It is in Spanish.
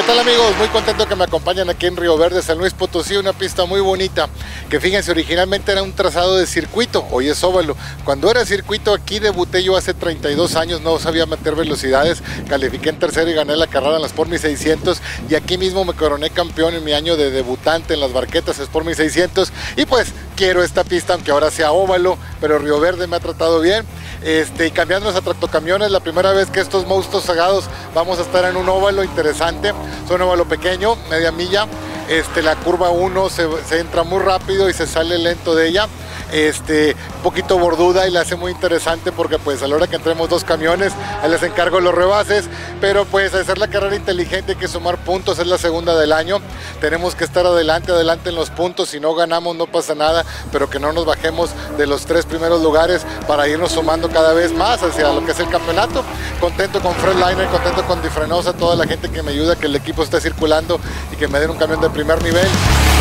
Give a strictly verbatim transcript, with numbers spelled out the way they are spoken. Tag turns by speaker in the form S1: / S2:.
S1: ¿Qué tal, amigos? Muy contento que me acompañan aquí en Río Verde, San Luis Potosí, una pista muy bonita, que fíjense, originalmente era un trazado de circuito, hoy es óvalo. Cuando era circuito aquí debuté yo hace treinta y dos años, no sabía meter velocidades, califiqué en tercero y gané la carrera en las Sport mil seiscientos, y aquí mismo me coroné campeón en mi año de debutante en las barquetas Sport mil seiscientos, y pues quiero esta pista, aunque ahora sea óvalo, pero Río Verde me ha tratado bien. Este, y cambiándonos a tractocamiones, la primera vez que estos monstruos sagados vamos a estar en un óvalo interesante. Es un óvalo pequeño, media milla. Este, la curva uno se, se entra muy rápido y se sale lento de ella. Este, un poquito borduda y la hace muy interesante porque pues a la hora que entremos dos camiones, ahí les encargo los rebases, pero pues hacer la carrera inteligente hay que sumar puntos, es la segunda del año, tenemos que estar adelante, adelante en los puntos, si no ganamos no pasa nada, pero que no nos bajemos de los tres primeros lugares para irnos sumando cada vez más hacia lo que es el campeonato. Contento con Freightliner, contento con Difrenosa, toda la gente que me ayuda, que el equipo esté circulando y que me den un camión de primer nivel.